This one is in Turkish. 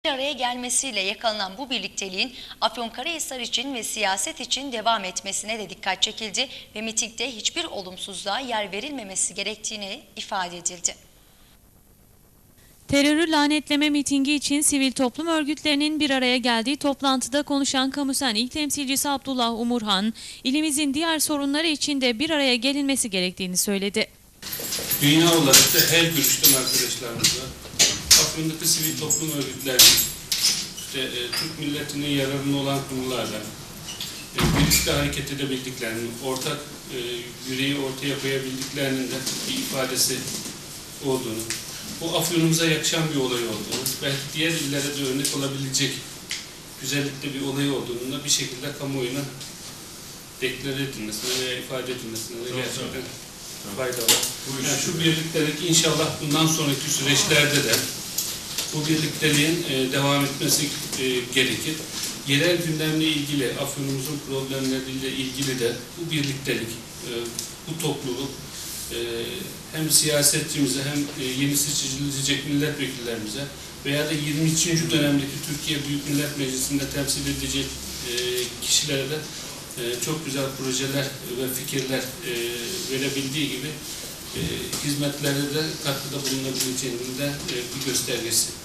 Bir araya gelmesiyle yakalanan bu birlikteliğin Afyonkarahisar için ve siyaset için devam etmesine de dikkat çekildi ve mitingde hiçbir olumsuzluğa yer verilmemesi gerektiğini ifade edildi. Terörü lanetleme mitingi için sivil toplum örgütlerinin bir araya geldiği toplantıda konuşan Kamusen İl Temsilcisi Abdullah Umurhan, ilimizin diğer sorunları için de bir araya gelinmesi gerektiğini söyledi. Dünya olarak da her görüşten arkadaşlarımızla, Afyon'daki sivil toplum örgütlerinin, Türk milletinin yararına olan konularla birlikte hareket edebildiklerini, ortak yüreği ortaya koyabildiklerinin de bir ifadesi olduğunu, bu Afyon'umuza yakışan bir olay olduğunu, belki diğer illere de örnek olabilecek güzellikte bir olay olduğunu da bir şekilde kamuoyuna deklare edilmesine veya ifade edilmesine de gerçekten fayda var. Yani şu birliktelik inşallah bundan sonraki süreçlerde de bu birlikteliğin devam etmesi gerekir. Yerel gündemle ilgili, Afyon'umuzun problemleriyle ilgili de bu birliktelik, bu topluluk hem siyasetçimize hem yeni seçilecek milletvekillerimize veya da 23. dönemdeki Türkiye Büyük Millet Meclisi'nde temsil edecek kişilere de çok güzel projeler ve fikirler verebildiği gibi hizmetlerde de katkıda bulunabileceğinin de bir göstergesi.